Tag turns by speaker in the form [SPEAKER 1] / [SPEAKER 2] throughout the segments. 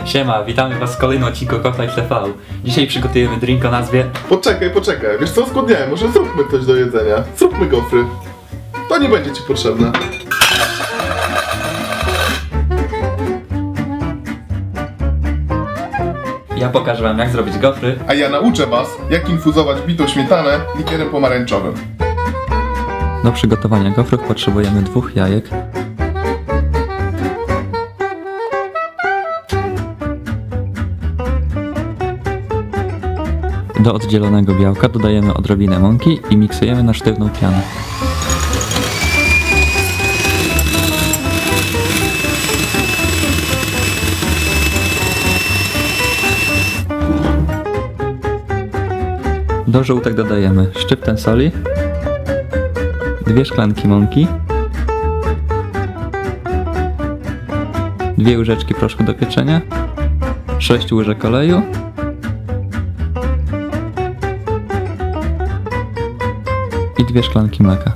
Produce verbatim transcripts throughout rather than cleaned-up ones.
[SPEAKER 1] Siema, witamy was w kolejnym odcinku Kotlife T V. Dzisiaj przygotujemy drink o nazwie...
[SPEAKER 2] Poczekaj, poczekaj, wiesz co, skłodniałem, może zróbmy coś do jedzenia. Zróbmy gofry. To nie będzie ci potrzebne.
[SPEAKER 1] Ja pokażę wam, jak zrobić gofry.
[SPEAKER 2] A ja nauczę was, jak infuzować bitą śmietanę likierem pomarańczowym.
[SPEAKER 1] Do przygotowania gofrów potrzebujemy dwóch jajek, do oddzielonego białka dodajemy odrobinę mąki i miksujemy na sztywną pianę. Do żółtek dodajemy szczyptę soli, dwie szklanki mąki, dwie łyżeczki proszku do pieczenia, sześć łyżek oleju i dwie szklanki mleka.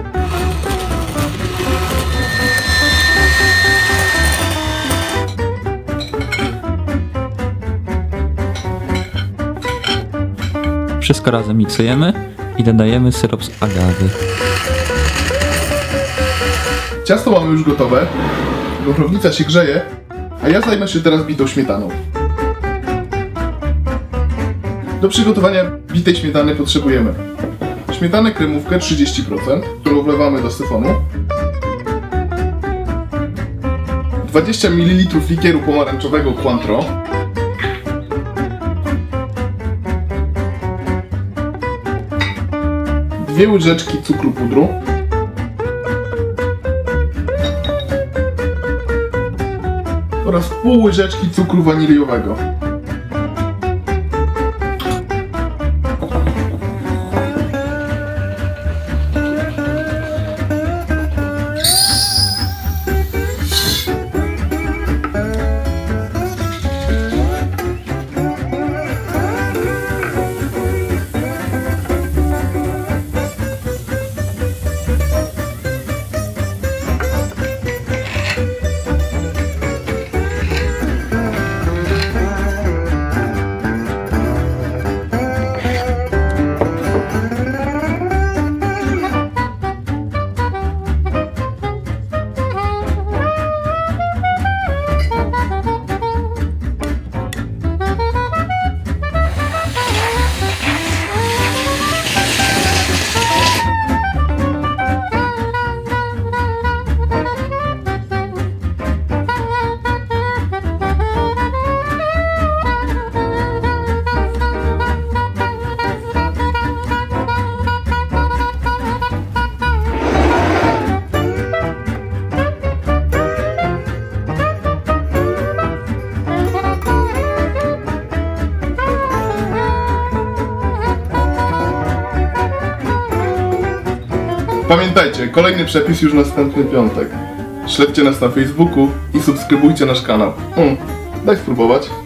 [SPEAKER 1] Wszystko razem miksujemy i dodajemy syrop z agawy.
[SPEAKER 2] Ciasto mamy już gotowe, gofrownica się grzeje, a ja zajmę się teraz bitą śmietaną. Do przygotowania bitej śmietany potrzebujemy śmietanę kremówkę trzydzieści procent, którą wlewamy do syfonu, dwadzieścia mililitrów likieru pomarańczowego Cointreau, dwie łyżeczki cukru pudru, oraz pół łyżeczki cukru waniliowego. Pamiętajcie, kolejny przepis już następny piątek. Śledźcie nas na Facebooku i subskrybujcie nasz kanał. Mm, daj spróbować.